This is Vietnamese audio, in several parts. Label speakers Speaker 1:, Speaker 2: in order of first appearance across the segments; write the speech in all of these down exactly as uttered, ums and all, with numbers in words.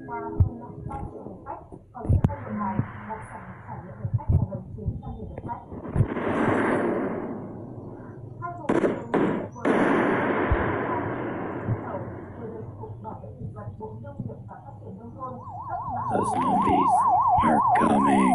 Speaker 1: qua hơn ba triệu lượt khách, còn sân bay Nội Bài đạt sản trải nghiệm lượt khách là gần chín trăm nghìn lượt khách. Hai vùng đường vừa tàu vừa được Cục Bảo vệ Thực vật, Bộ Nông nghiệp và Phát triển Nông thôn cấp mã
Speaker 2: The zombies are coming.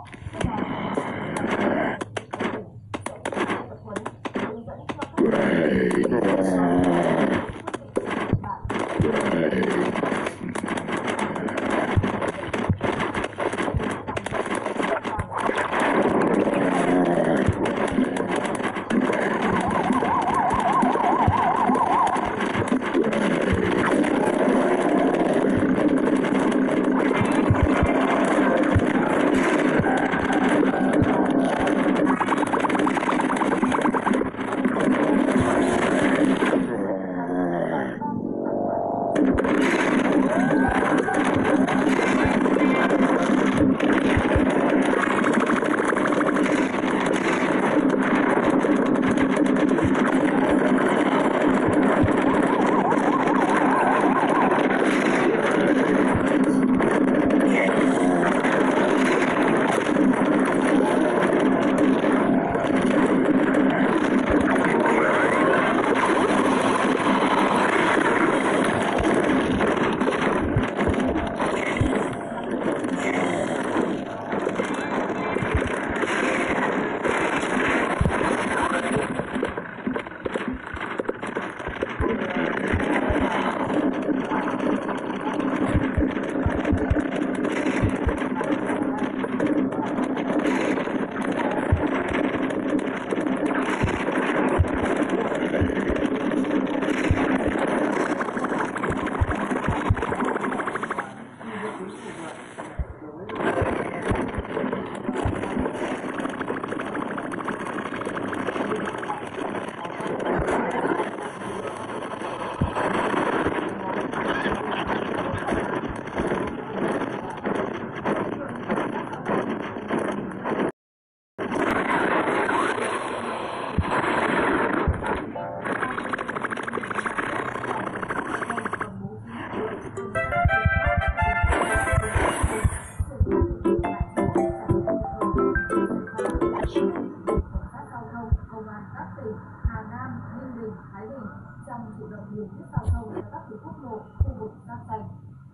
Speaker 1: Hà Nam, Ninh Bình, Thái Bình trong chủ động điều tiết giao thông tại các tuyến quốc lộ, khu vực giáp danh.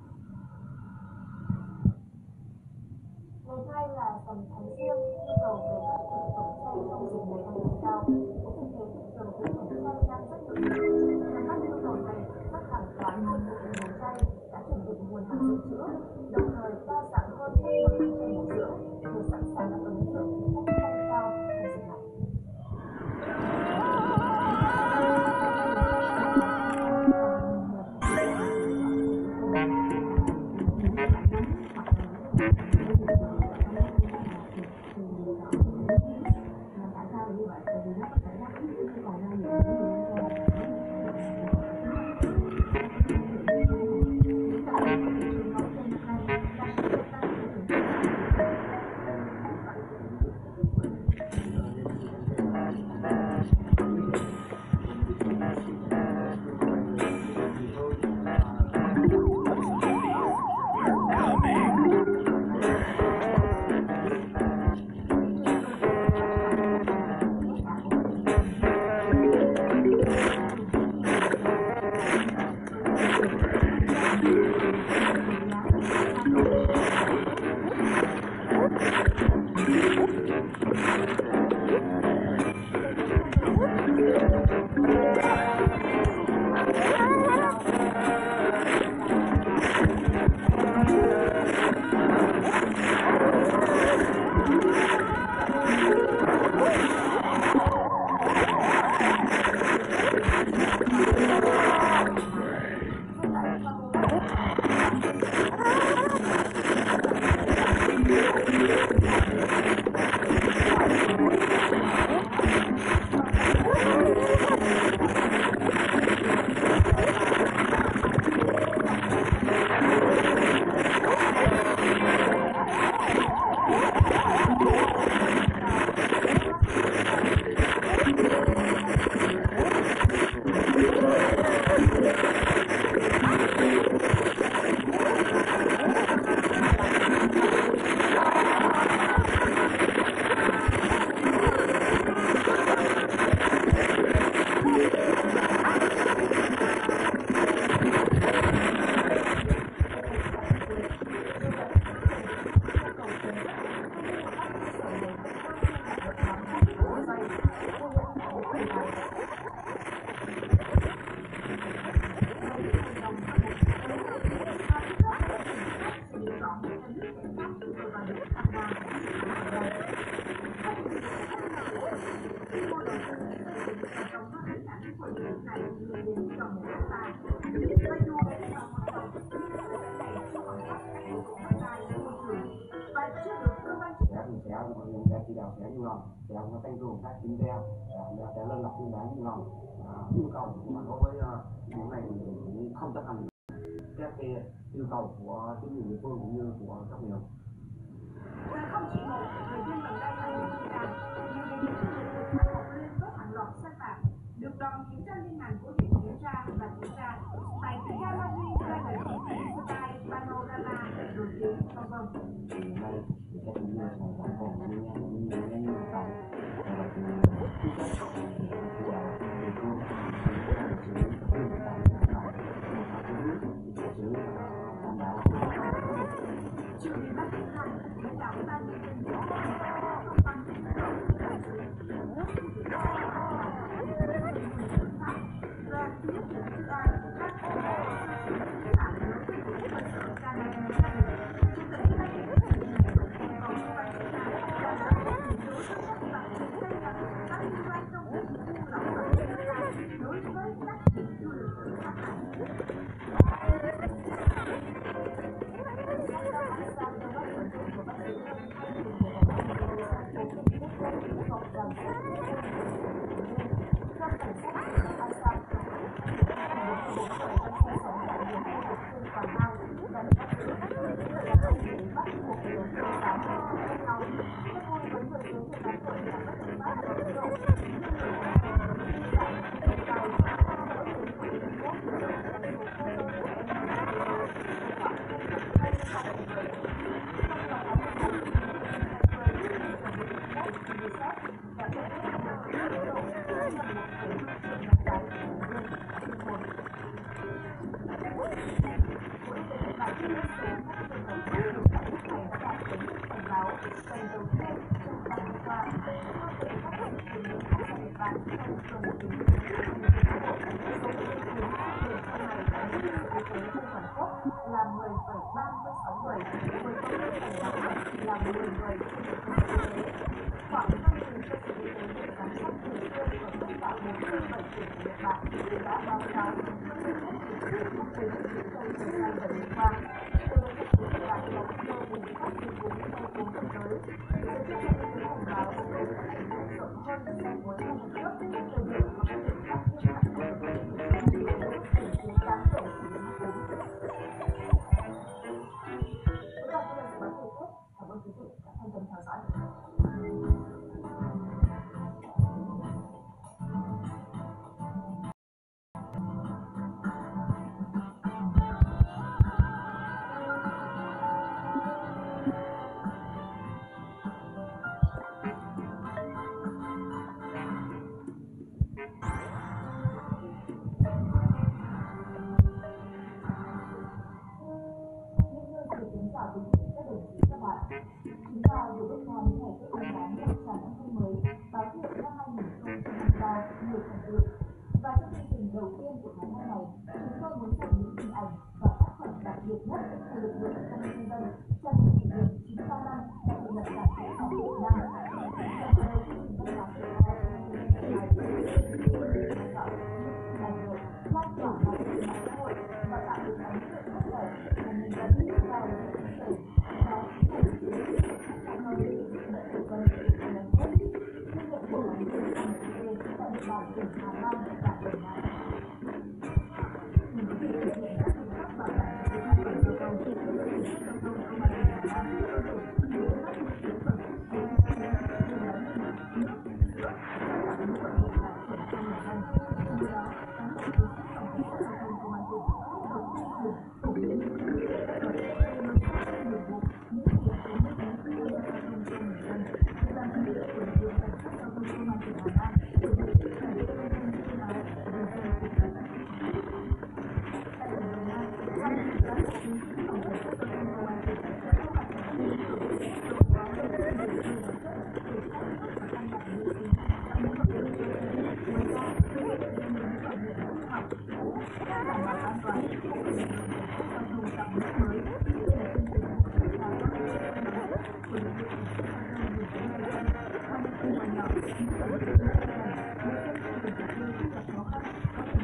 Speaker 1: Ngày nay là rằm tháng Giêng, nhu cầu về các thực phẩm chay trong dịp này đang tăng cao. Có thực tế thị trường thực phẩm chay đang rất nhộn nhịp. Nắm bắt nhu cầu này, các hàng quán tiêu thụ đồ chay đã chuẩn bị nguồn hàng dự trữ, đồng thời đa dạng hơn các món ăn chay bổ dưỡng để sẵn sàng đáp ứng lượng khách tăng cao trong dịp này. lúc này lên đến gần một hectare. Và dù đã đi vào hoạt động, nhưng cơ sở này có khoảng cách các khu vực đất đai với môi trường và chưa được cơ quan
Speaker 3: sẽ thì sẽ mình sẽ chỉ đạo sẽ như lòng sẽ có tăng cường các kiểm tra và sẽ lên lập biên bản như lòng yêu cầu mà đối với những này cũng không chấp hành các cái yêu cầu của chính quyền địa phương cũng như của các huyện.
Speaker 1: Và không chỉ một, thời gian gần đây ở huyện Tây Đàn, nhiều địa điểm du lịch được phát lập lên với hàng loạt sai phạm, được đoàn kiểm tra liên ngành của huyện kiểm tra và kiểm tra tại cái gallery Garden, style panorama, nổi tiếng vân vân.
Speaker 3: Hiện nay thì các địa phương vẫn còn nhiều nhiều những nhu cầu và là chính sách của địa phương xử lý nghiêm tại xử lý đảm bảo.
Speaker 1: Chiều ngày ba tháng hai, lãnh đạo Ủy ban nhân dân tỉnh đã có công văn chỉ đạo các xử lý và thứ nhất là Tư An các vi phạm đối với chủ cơ sở Canada. Chủ tịch Ủy ban nhân dân tỉnh này còn cơ quan chức năng đã ra quyết định đối với các tập thể xây dựng các liên quan trong việc buôn lậu và kinh doanh đối với các điểm du lịch tự phát hành. Là mười phẩy ba mươi sáu người, với tổng số thành lập là mười người trên một trăm quốc tế. Khoảng năm mươi cơ sở y tế được giám sát thường xuyên ở tất cả bốn mươi bảy tỉnh Nhật Bản đã báo cáo những vấn đề nhất của sự quốc tế trong thời gian gần đây qua. Từ các quốc gia là do bùng phát dịch cúm trong bốn tuần tới, giới chức y tế cảnh báo sẽ có ảnh hưởng rộng hơn so với năm năm trước, thời điểm có các biện pháp nghiêm ngặt của bệnh viện như virus tìm kiếm đáng kể của virus cúm. Cảm ơn quý vị đã quan tâm theo dõi. Chúng ta vừa bước qua những ngày Tết Nguyên đán Nhâm Dần năm mới, báo hiệu năm hai nghìn không trăm hai mươi ba nhiều thành tựu. Và trong chương trình đầu tiên của tháng năm này, chúng tôi muốn dành những hình ảnh và tác phẩm đặc biệt nhất của lực lượng công an nhân dân trong kỷ niệm chín mươi ba năm ngày thành lập Đảng Cộng sản Việt Nam. Trong đầu chương trình văn hóa thể thao này, chúng tôi sẽ theo dõi những ảnh hưởng lan tỏa vào mạng xã hội và tạo được ấn tượng tốt đẹp của nhân dân vào những vấn đề đó chính là những vấn đề các con người đã được quan hệ với đất nước, trách nhiệm của ngành y tế tại địa bàn tỉnh Hà Nam và Quảng Nam. Những quý vị thực hiện các biện pháp bảo đảm trật tự an toàn giao thông, lực lượng cảnh sát giao thông công an tỉnh Hà Nam tiếp tục tổ chức nhiều các tuyến phần đến các nhà như là nước, sữa, và những quận huyện là chuyển sang nhà dân. Từ đó, cán bộ chiến sĩ phòng cảnh sát giao thông công an tỉnh tiếp tục tuyên truyền phổ biến những quy định pháp luật về luật pháp nhiệm vụ, những điều kiện đến với người dân giao thông cho người dân. Địa bàn thực hiện của lực lượng cảnh sát giao thông công an tỉnh Hà Nam được tổ chức ngày công dân chuyên áo về dân phục vụ. Tại tỉnh Đồng Nai, ban chỉ đạo chiến sĩ phòng cảnh sát giao thông công an tỉnh đã có mặt tại các điểm tổ chức đột phá về các điều kiện vật chất để các bước và căn bản lưu ý và những hoạt động chuyên nghiệp ngoài ra thực hiện những những hoạt động hư hỏng cũ đảm bảo an toàn của lực lượng cảnh sát giao thông trong nước mới. Đây là chương trình và các hoạt động của lực lượng cảnh sát giao thông thành phố Hải Dương và những công đoàn nhỏ những tầm những người dân người dân trong vùng đặc biệt gặp khó khăn có thể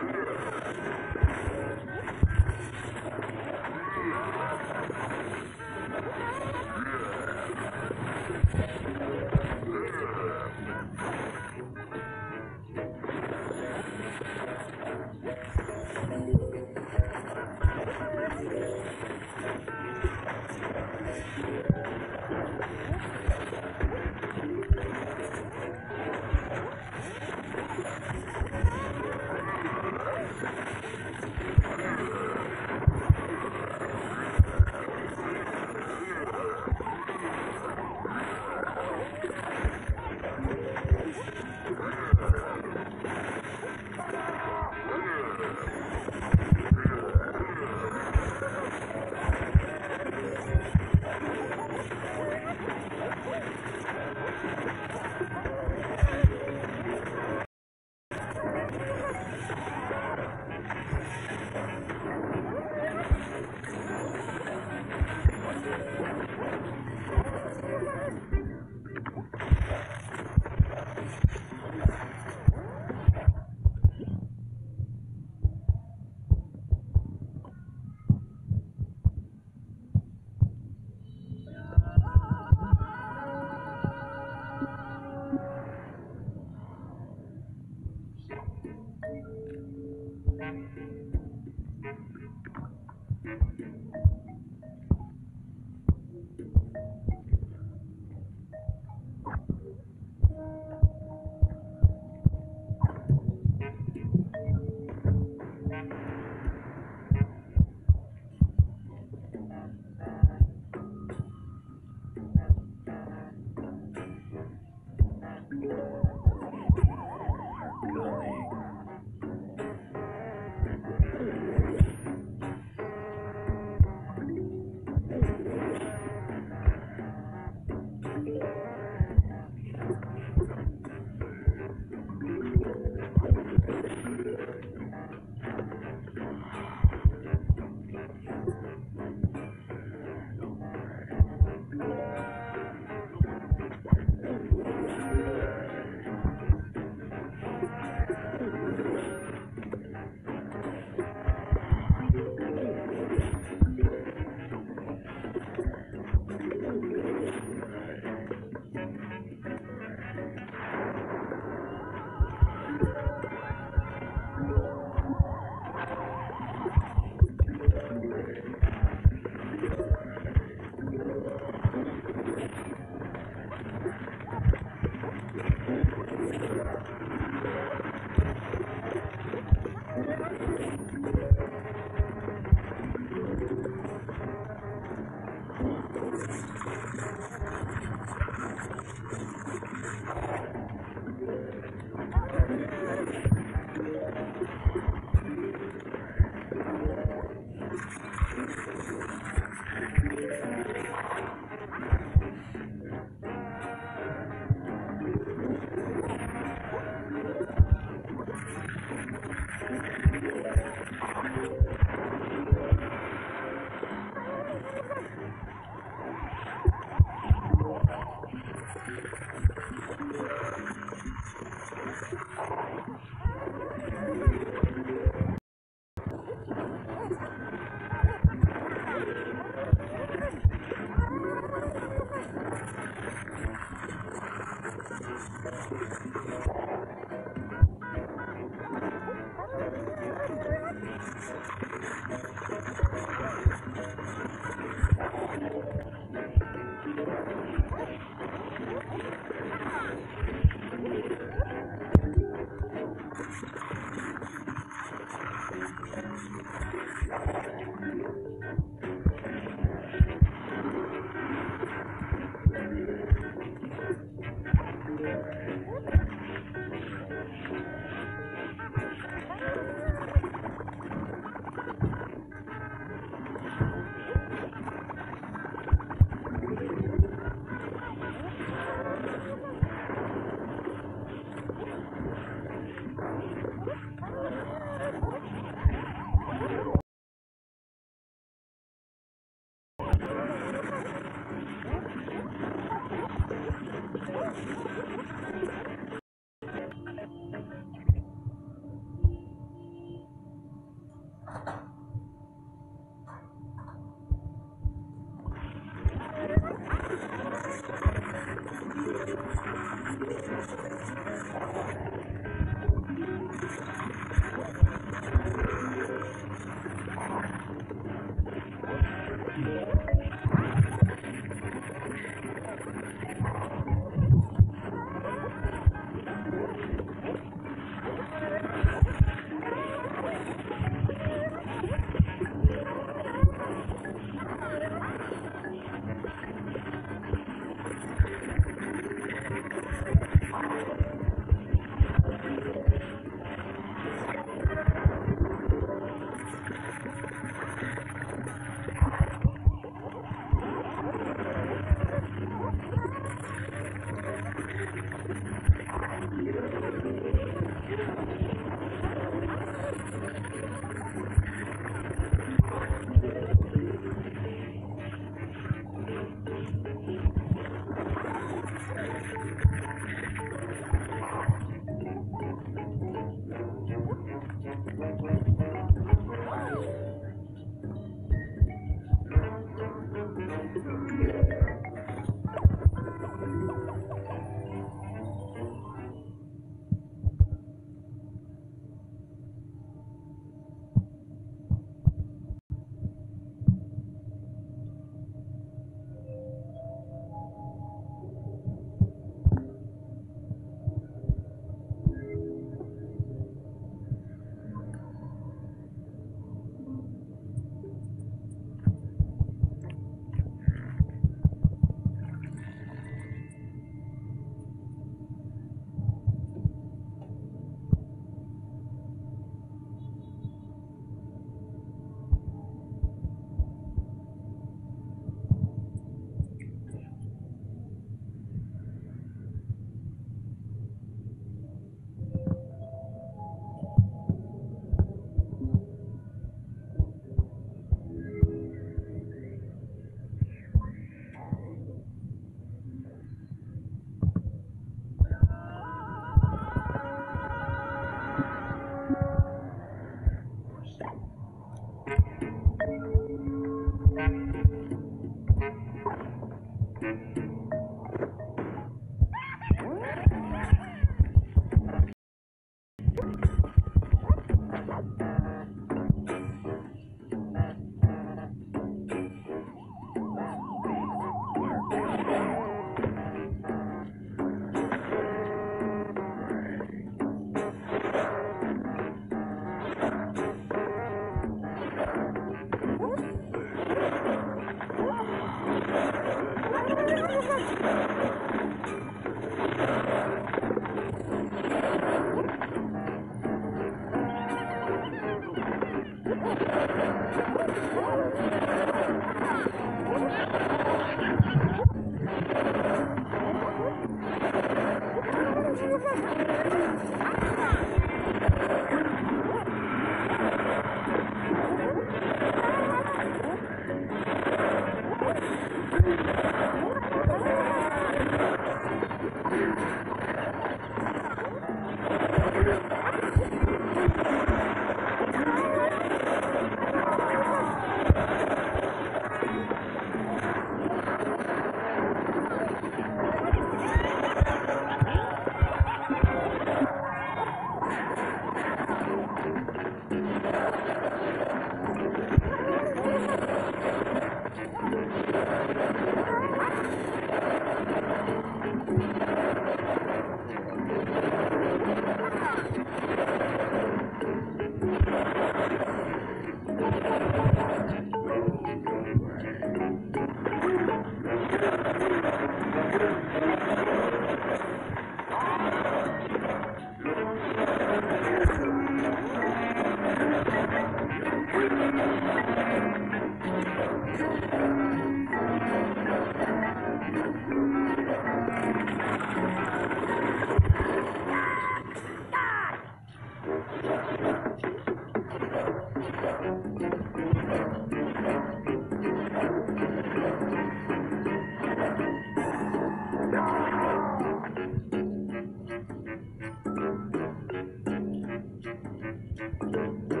Speaker 3: Thank you.